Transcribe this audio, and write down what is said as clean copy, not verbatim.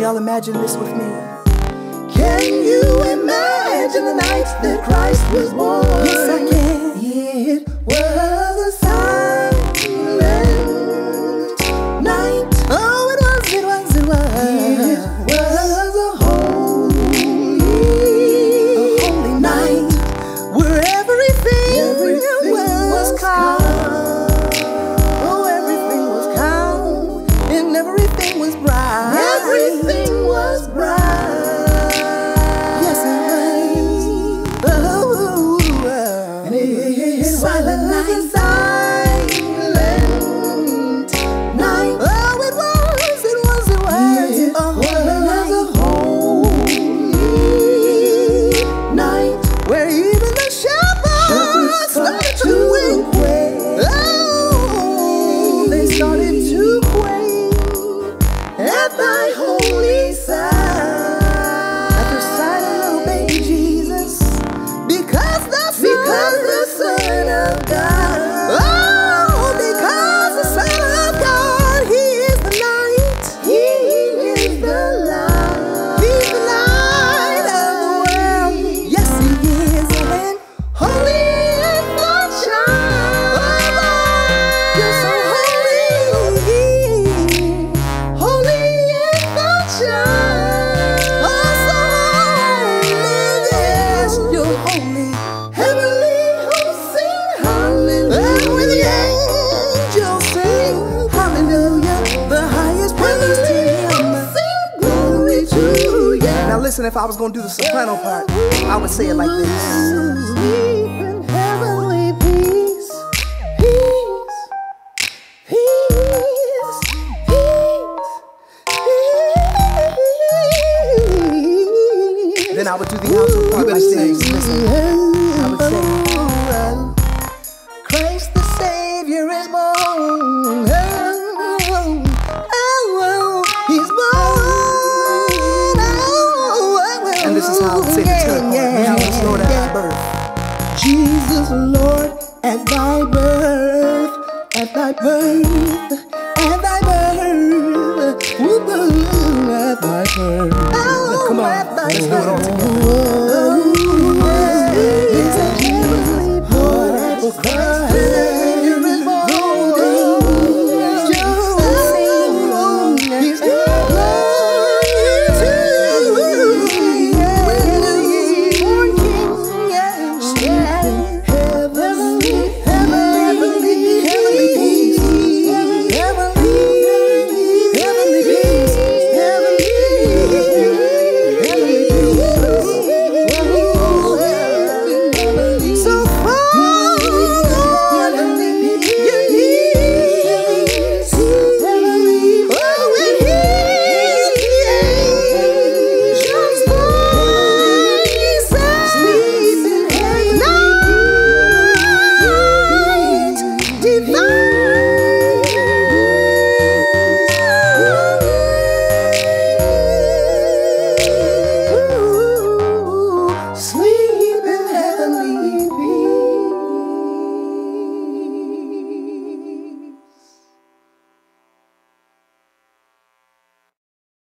y'all imagine this with me? Can you imagine the night that Christ was born? Yes, I can. It was a silent night. Oh, it was. It was a holy night where everything was calm. Oh, everything was calm, and everything was bright. Everything was bright. Yes, it was. Oh, and it silent night. Listen, if I was gonna do the soprano part, I would say it like this. Sleep in heavenly peace, peace, peace, peace. Then I would do the alto part like this. Listen, I would say, Christ the Savior is born. He's born. This is how I would say the tenor part. Jesus, Lord, at thy birth. Jesus, Lord, at thy birth, at thy birth, at thy birth, at thy birth. Come on, let's do it all together.